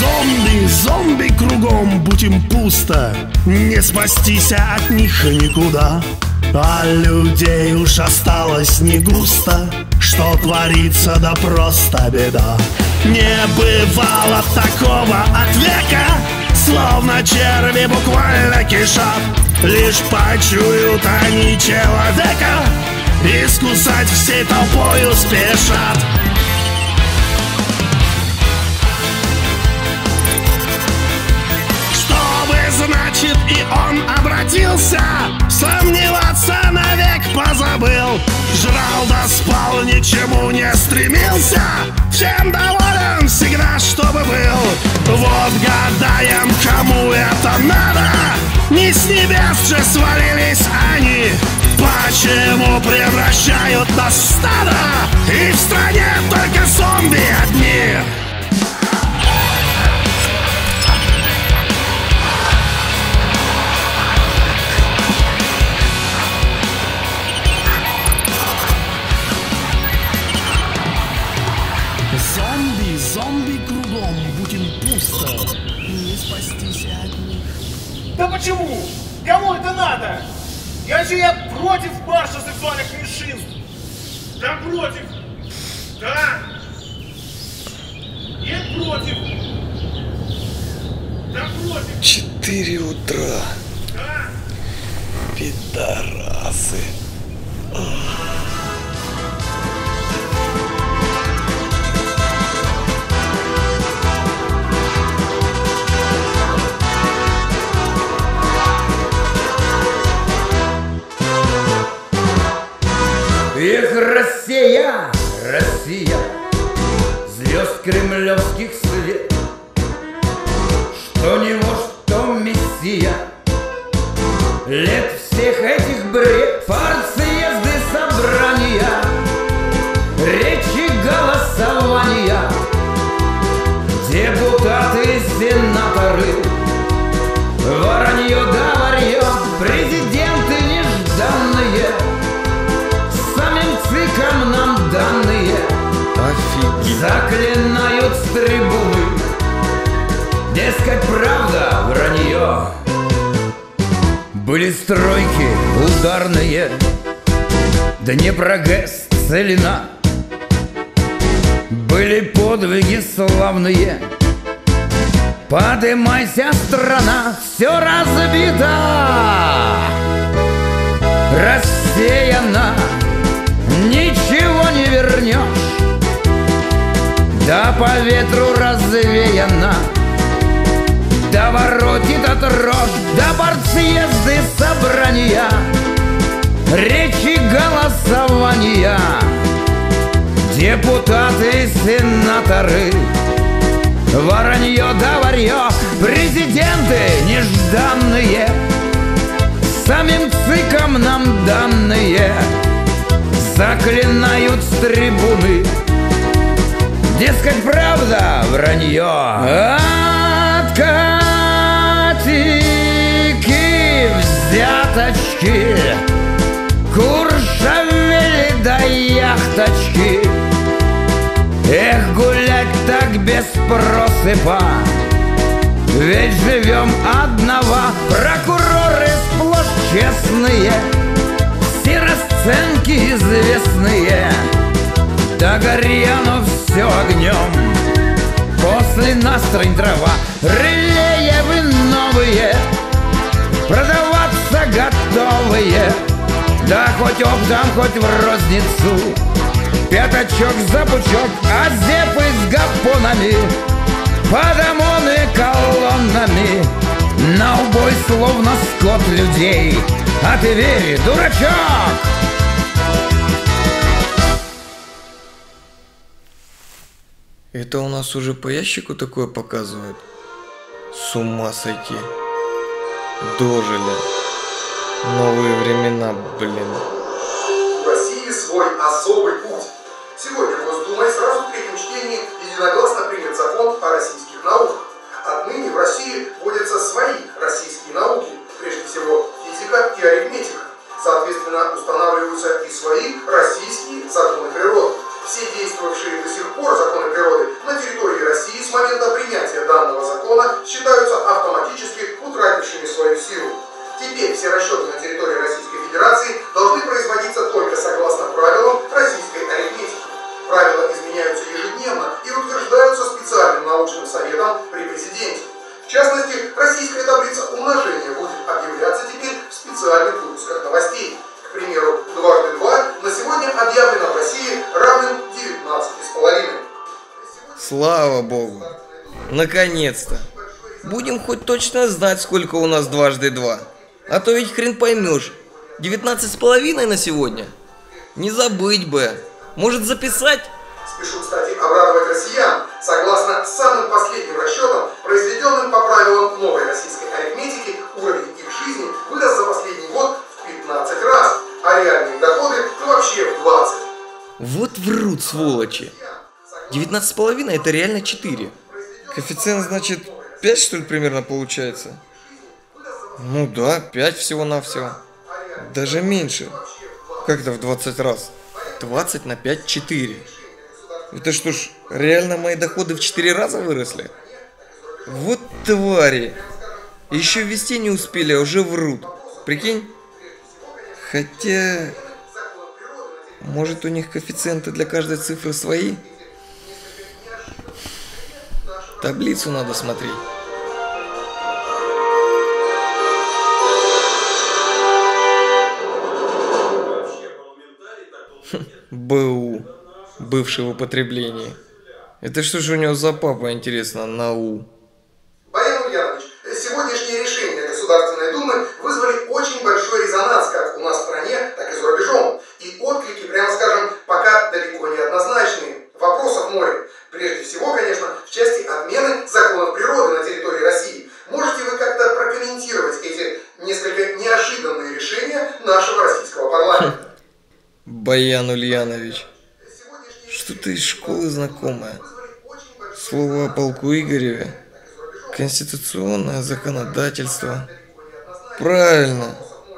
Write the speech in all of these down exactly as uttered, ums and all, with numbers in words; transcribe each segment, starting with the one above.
Зомби, зомби кругом, будь им пусто, не спастись от них никуда. А людей уж осталось не густо, что творится, да просто беда. Не бывало такого от века, словно черви буквально кишат. Лишь почуют они человека, искусать всей толпою спешат. Значит, и он обратился, сомневаться навек позабыл. Жрал да спал, ничему не стремился, всем доволен всегда, чтобы был. Вот гадаем, кому это надо, не с небес же свалились они. Почему превращают нас в стадо, и в стране только зомби одни? Зомби, зомби кругом, будь им пусто, не спастись от них. Да почему? Кому это надо? Я же я против марша сексуальных меньшинств. Да против. Да. Нет, против. Да против. Четыре утра. Да. Пидорасы. Эх, Россия, Россия, звезд кремлевских свет, что не вождь, то мессия, лет всех этих бред, партсъезды, собрания, речи, голосования, депутаты, сенаторы, воронье да варье, президенты нежданные, цикам нам данные. Офигеть. Заклинают с трибуны, дескать, правда, вранье. Были стройки ударные, Днепрогэс, Целина, были подвиги славные. Подымайся, страна, все разбито, рассеяна, ничего не вернешь, да по ветру развеяна, да воротит от рож, да партсъезды, собрания, речи, голосования, депутаты, сенаторы, воронье да варье, президенты нежданные, самим цикам нам данные. Заклинают с трибуны, дескать, правда, вранье. Откатики, взяточки, куршавели да яхточки. Эх, гулять так без просыпа, ведь живем одного. Прокуроры сплошь честные, все расценки известные, да горьяно все огнем. После настрой трава, релеевы новые, продаваться готовые, да хоть оптом, хоть в розницу, пятачок за пучок, а зепы с гапонами, подомоны колоннами, на убой словно скот людей. А ты верь, дурачок! Это у нас уже по ящику такое показывают? С ума сойти. Дожили. Новые времена, блин. У России свой особый путь. Сегодня в Госдуме сразу в третьем чтении единогласно принят закон о российских науках. Отныне в России вводятся свои российские науки, прежде всего физика и арифметика. Соответственно, устанавливаются и свои российские законы природы. Все действовавшие до сих пор законы природы на территории России с момента принятия данного В частности, российская таблица умножения будет объявляться теперь в специальных выпусках новостей. К примеру, дважды два на сегодня объявлено в России равным девятнадцати с половиной. Слава богу. Наконец-то. Будем хоть точно знать, сколько у нас дважды два. А то ведь хрен поймешь. девятнадцать с половиной на сегодня? Не забыть бы. Может записать? Спешу, кстати, обрадовать россиян. Согласно самым последним расчетам, произведенным по правилам новой российской арифметики, уровень их жизни вырос за последний год в пятнадцать раз, а реальные доходы вообще в двадцать. Вот врут, сволочи. девятнадцать с половиной это реально четыре. Коэффициент, значит, пять, что ли, примерно получается? Ну да, пять всего-навсего. Даже меньше. Как-то в двадцать раз. двадцать на пять – четыре. Это что ж, реально мои доходы в четыре раза выросли? Вот твари. Еще ввести не успели, а уже врут. Прикинь? Хотя... Может, у них коэффициенты для каждой цифры свои? Таблицу надо смотреть. БУ. Бывший в употреблении. Это что же у него за папа, интересно, на У? Баян Ульянович, сегодняшние решения Государственной Думы вызвали очень большой резонанс как у нас в стране, так и за рубежом. И отклики, прямо скажем, пока далеко не однозначные. Вопросов море. Прежде всего, конечно, в части отмены законов природы на территории России. Можете вы как-то прокомментировать эти несколько неожиданные решения нашего российского парламента? Баян Ульянович. Что-то из школы знакомое. Слово о полку Игореве. Конституционное законодательство. Правильно.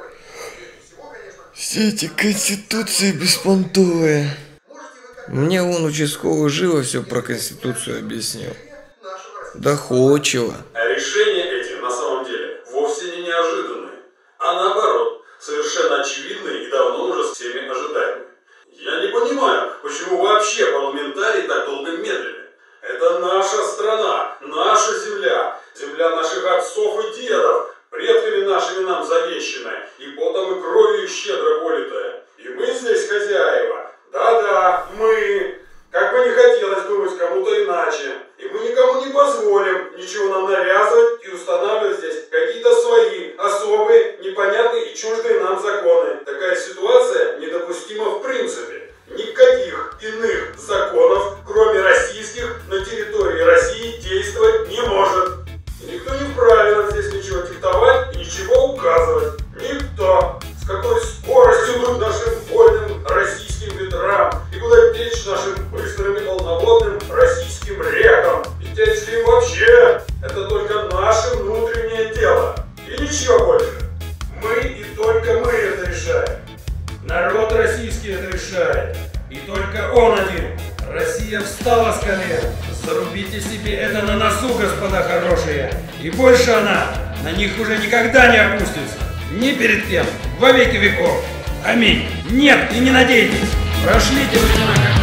Все эти конституции беспонтовые. Мне он участковый живо все про конституцию объяснил. Доходчиво. А решения эти на самом деле вовсе не неожиданные, а наоборот, совершенно очевидные и давно уже всеми ожидаемые. Я не понимаю, почему вообще парламентарии так долго медлили. Это наша страна, наша земля, земля наших отцов и дедов, предками нашими нам завещанная, и потом и кровью щедро политая. И мы здесь хозяева. Да-да, мы. Как бы не хотелось думать кому-то иначе. И мы никому не позволим ничего нам навязывать и устанавливать здесь какие-то свои, особые, непонятные и чуждые нам законы. Такая ситуация недопустима в принципе. Никаких иных законов, кроме российских, на территории России действовать не может. И никто не вправе нам здесь ничего диктовать и ничего указывать. Никто. С какой скоростью идут нашим вольным российским ветрам и куда течь нашим быстрым и полноводным российским рекам. И течь ли вообще? Это только наше внутреннее дело. И ничего больше. Мы и только мы это решаем. Народ российский это решает. И только он один. Россия встала с колен. Зарубите себе это на носу, господа хорошие. И больше она на них уже никогда не опустится. Ни перед кем. Во веки веков. Аминь. Нет, и не надейтесь. Прошлите вы сюда как...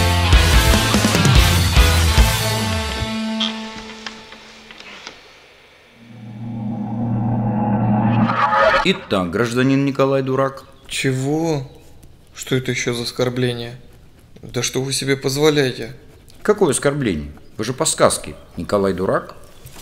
Итак, гражданин Николай Дурак. Чего? Что это еще за оскорбление? Да что вы себе позволяете? Какое оскорбление? Вы же по сказке. Николай Дурак?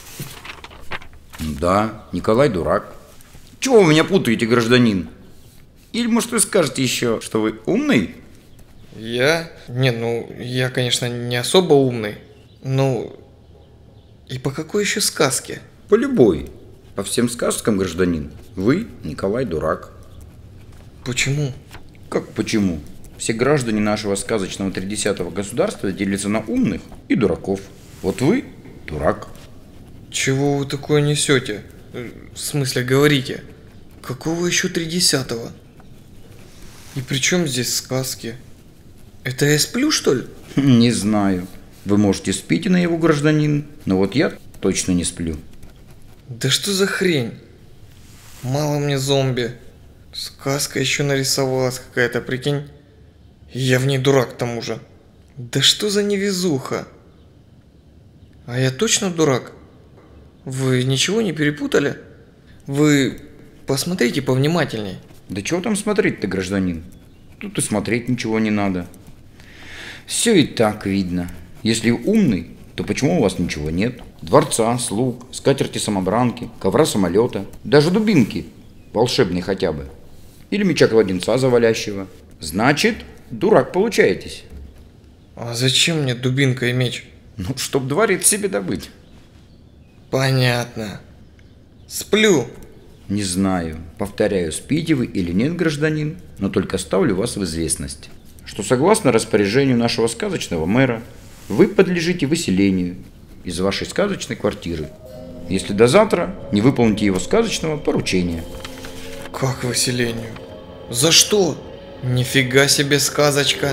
Да, Николай Дурак. Чего вы меня путаете, гражданин? Или, может, вы скажете еще, что вы умный? Я? Не, ну, я, конечно, не особо умный. Ну, и по какой еще сказке? По любой. По всем сказкам, гражданин. Вы Николай Дурак. Почему? Как почему? Все граждане нашего сказочного тридесятого государства делятся на умных и дураков. Вот вы дурак. Чего вы такое несете? В смысле, говорите? Какого еще тридесятого? И при чем здесь сказки? Это я сплю, что ли? Не знаю. Вы можете спите на его, гражданин, но вот я точно не сплю. Да что за хрень? Мало мне зомби. Сказка еще нарисовалась какая-то, прикинь. Я в ней дурак к тому же. Да что за невезуха? А я точно дурак? Вы ничего не перепутали? Вы посмотрите повнимательней. Да чего там смотреть-то, гражданин? Тут и смотреть ничего не надо. Все и так видно. Если умный, то почему у вас ничего нет? Дворца, слуг, скатерти-самобранки, ковра-самолета, даже дубинки, волшебной хотя бы. Или меча-кладенца завалящего. Значит, дурак получаетесь. А зачем мне дубинка и меч? Ну, чтоб дворец себе добыть. Понятно. Сплю. Не знаю, повторяю, спите вы или нет, гражданин, но только ставлю вас в известность, что согласно распоряжению нашего сказочного мэра, вы подлежите выселению из вашей сказочной квартиры, если до завтра не выполните его сказочного поручения. Как выселению? За что? Нифига себе сказочка.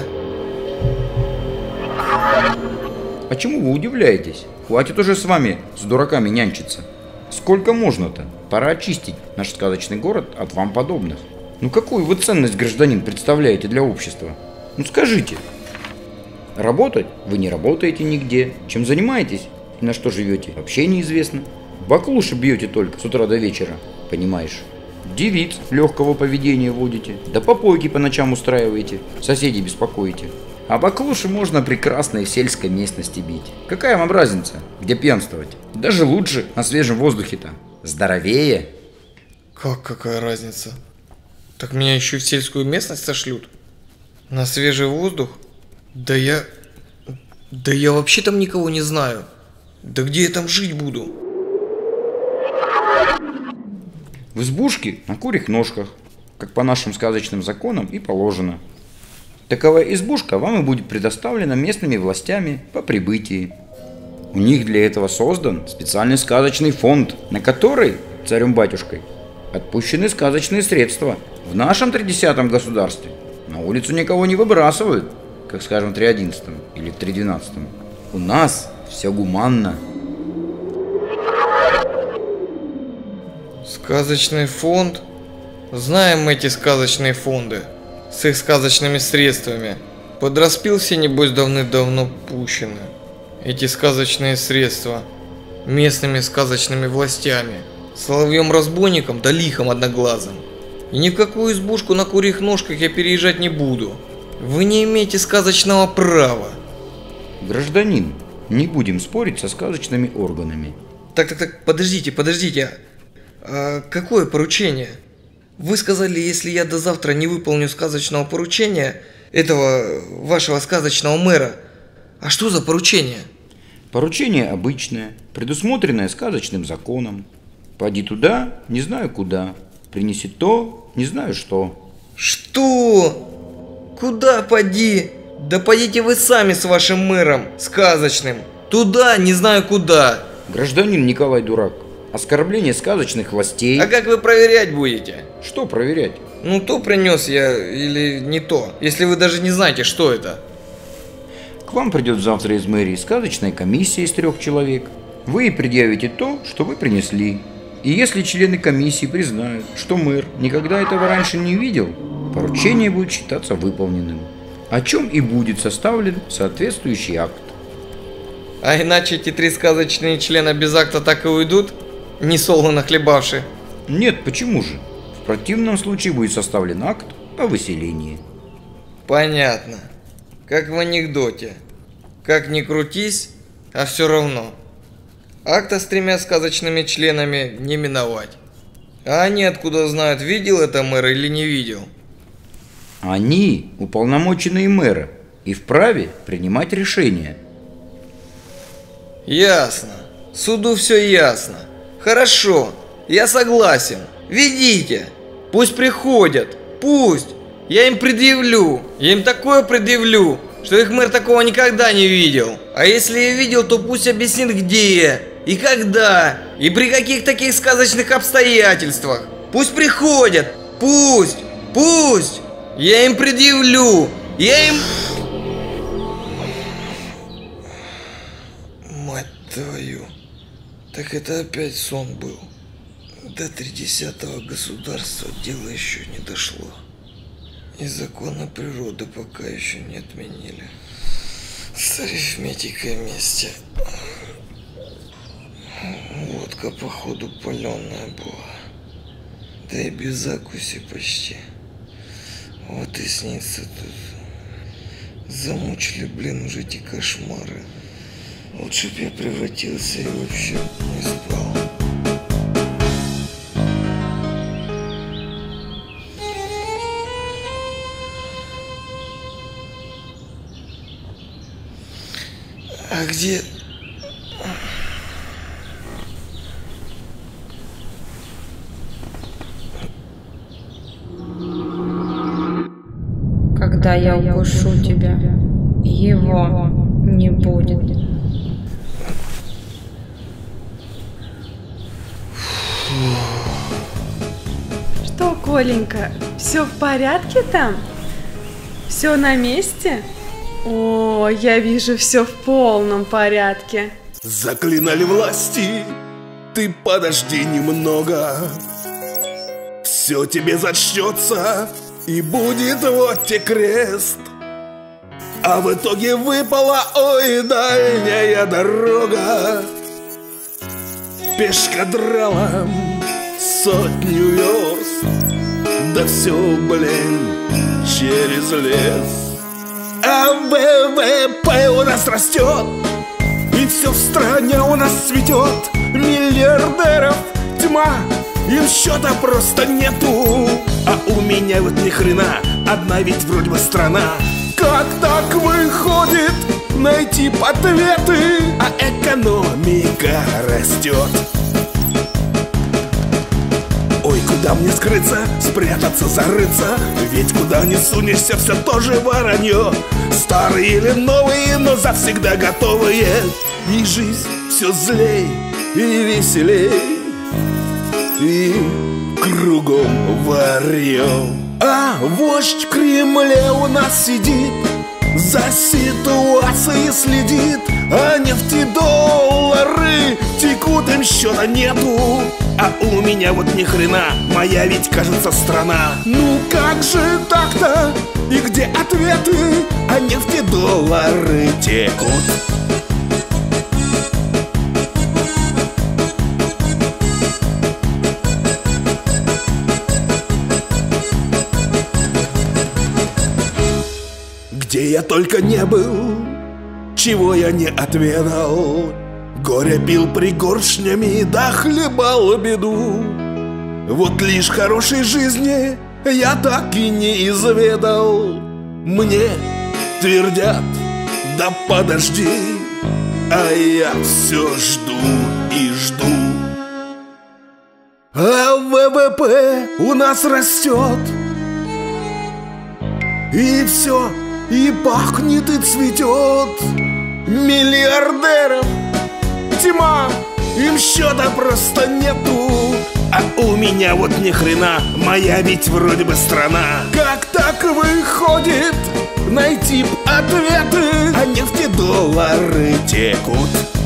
А чему вы удивляетесь? Хватит уже с вами, с дураками нянчиться. Сколько можно-то? Пора очистить наш сказочный город от вам подобных. Ну какую вы ценность, гражданин, представляете для общества? Ну скажите. Работать вы не работаете нигде. Чем занимаетесь и на что живете, вообще неизвестно. Баклуши бьете только с утра до вечера, понимаешь? Девиц легкого поведения водите, да попойки по ночам устраиваете, соседей беспокоите. А баклуши можно прекрасно и в сельской местности бить. Какая вам разница, где пьянствовать? Даже лучше на свежем воздухе-то. Здоровее. Как какая разница? Так меня еще в сельскую местность сошлют? На свежий воздух? Да я... Да я вообще там никого не знаю. Да где я там жить буду? В избушке на курьих ножках, как по нашим сказочным законам и положено. Таковая избушка вам и будет предоставлена местными властями по прибытии. У них для этого создан специальный сказочный фонд, на который царем-батюшкой отпущены сказочные средства. В нашем тридесятом государстве на улицу никого не выбрасывают, как скажем в три одиннадцатом или в три двенадцатом. У нас все гуманно. Сказочный фонд? Знаем мы эти сказочные фонды с их сказочными средствами. Подраспился, небось, давным-давно пущены. Эти сказочные средства местными сказочными властями, соловьем-разбойником да лихом одноглазым. И ни в какую избушку на курьих ножках я переезжать не буду. Вы не имеете сказочного права. Гражданин, не будем спорить со сказочными органами. Так, так, так, подождите, подождите. А какое поручение? Вы сказали, если я до завтра не выполню сказочного поручения этого вашего сказочного мэра. А что за поручение? Поручение обычное, предусмотренное сказочным законом. Поди туда, не знаю куда. Принеси то, не знаю что. Что? Куда поди? Да пойдите вы сами с вашим мэром сказочным. Туда, не знаю куда. Гражданин Николай Дурак. Оскорбление сказочных властей. А как вы проверять будете? Что проверять? Ну то принес я или не то, если вы даже не знаете, что это. К вам придет завтра из мэрии сказочная комиссия из трех человек. Вы предъявите то, что вы принесли. И если члены комиссии признают, что мэр никогда этого раньше не видел, поручение будет считаться выполненным, о чем и будет составлен соответствующий акт. А иначе эти три сказочные члена без акта так и уйдут, не солоно хлебавши? Нет, почему же? В противном случае будет составлен акт о выселении. Понятно. Как в анекдоте. Как ни крутись, а все равно. Акта с тремя сказочными членами не миновать. А они откуда знают, видел это мэр или не видел? Они уполномоченные мэра и вправе принимать решения. Ясно. Суду все ясно. Хорошо, я согласен. Ведите. Пусть приходят. Пусть. Я им предъявлю. Я им такое предъявлю, что их мэр такого никогда не видел. А если и видел, то пусть объяснит где, и когда, и при каких таких сказочных обстоятельствах. Пусть приходят. Пусть. Пусть. Я им предъявлю. Я им... Мать твою. Так это опять сон был. До тридесятого государства дело еще не дошло. И законы природы пока еще не отменили. С арифметикой вместе. Вот Водка, походу, паленая была. Да и без закуси почти. Вот и снится тут. Замучили, блин, уже эти кошмары. Лучше б я превратился и вообще не спал. А где... Когда я укушу тебя, его не будет. Что, Коленька, все в порядке там? Все на месте? О, я вижу, все в полном порядке. Заклинали власти, ты подожди немного. Все тебе зачтется, и будет вот те крест. А в итоге выпала, ой, дальняя дорога. Пешкадралом сотню верст. Да все, блин, через лес. А ВВП у нас растет, и все в стране у нас цветет. Миллиардеров тьма, им счета просто нету. А у меня вот ни хрена, одна ведь вроде бы страна. Как так выходит найти ответы, а экономика растет? Ой, куда мне скрыться, спрятаться, зарыться? Ведь куда ни сунешься, все тоже воронье. Старые или новые, но завсегда готовые. И жизнь все злей и веселей, и кругом варьё. А вождь в Кремле у нас сидит, за ситуацией следит. А нефтедоллары текут, им счета нету. А у меня вот ни хрена, моя ведь, кажется, страна. Ну как же так-то? И где ответы? А нефтедоллары текут. Где я только не был, чего я не отведал. Горе пил пригоршнями, да хлебал беду. Вот лишь хорошей жизни я так и не изведал. Мне твердят, да подожди, а я все жду и жду. А ВВП у нас растет, и все, и пахнет, и цветет. Миллиардеров тьма, им счета просто нету. А у меня вот ни хрена, моя ведь вроде бы страна. Как так выходит найти ответы, а нефтедоллары текут?